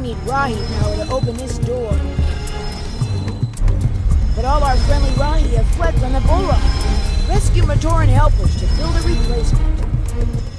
need Rahi power to open this door. But all our friendly Rahi have fled from the Bull Rock. Rescue Matoran helpers to build a replacement.